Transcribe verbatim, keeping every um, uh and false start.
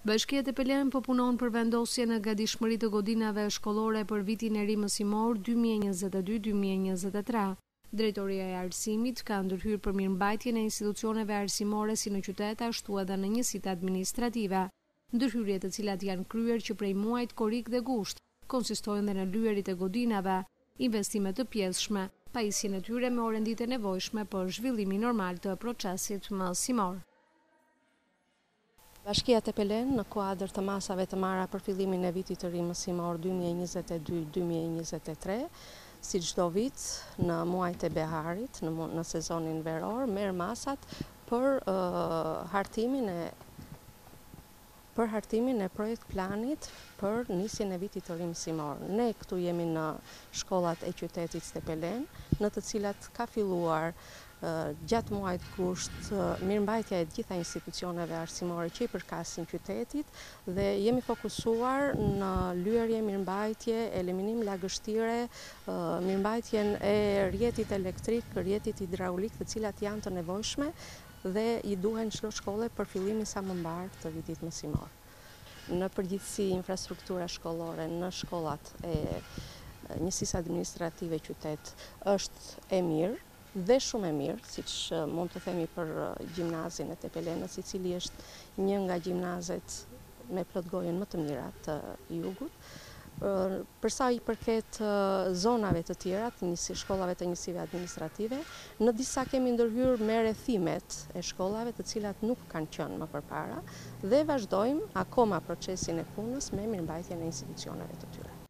Bashkia Tepelen po punon për vendosjen e gatishmërisë të godinave shkollore për vitin e ri mësimor dy mijë e njëzet e dy dy mijë e njëzet e tre. Drejtoria e Arsimit ka ndërhyrë për mirëmbajtjen e institucioneve arsimore si në qytet ashtu edhe në njësitë administrative. Ndërhyrjet të cilat janë kryer që prej muajit korrik dhe gusht konsistojnë dhe në lyherit e godinave, investime të pjesshme, pajisjen e tyre me orëndit e nevojshme për zhvillimin normal të procesit mësimor. Bashkia Tepelen në kuadër të masave të marra për fillimin e vitit të ri mësimor dy mijë e njëzet e dy dy mijë e njëzet e tre, si çdo vit në muajt e beharit, në, në sezonin veror, merr masat për uh, hartimin e për hartimin e projekt planit për nisjen e vitit të ri mësimor. Ne këtu jemi në shkollat e qytetit Tepelen, në të cilat ka filluar uh, gjatë muajit gusht uh, mirëmbajtja e gjitha institucioneve arsimore që i përkasin qytetit dhe jemi fokusuar në lyerje, mirëmbajtje, eliminim lagështire, uh, mirëmbajtjen e rrjetit elektrik, rrjetit hidraulik, të cilat janë të nevojshme dhe i duhen çdo shkolle për fillimin sa më mbar të vitit mësimor. Në përgjithësi infrastruktura shkollore në shkollat e njësisë administrative qytet është e mirë dhe shumë e mirë, siç mund të themi për gjimnazin e Tepelenës, i cili është një nga gjimnazet me plotgojën më të mira të jugut. Për sa i përket zonave të tjera, të njësi, shkollave të njësive administrative, në disa kemi ndërhyrë me rrethimet e shkollave të cilat nuk kanë qenë më përpara dhe vazhdojmë akoma procesin e punës me mirëmbajtjen e institucioneve të tyre.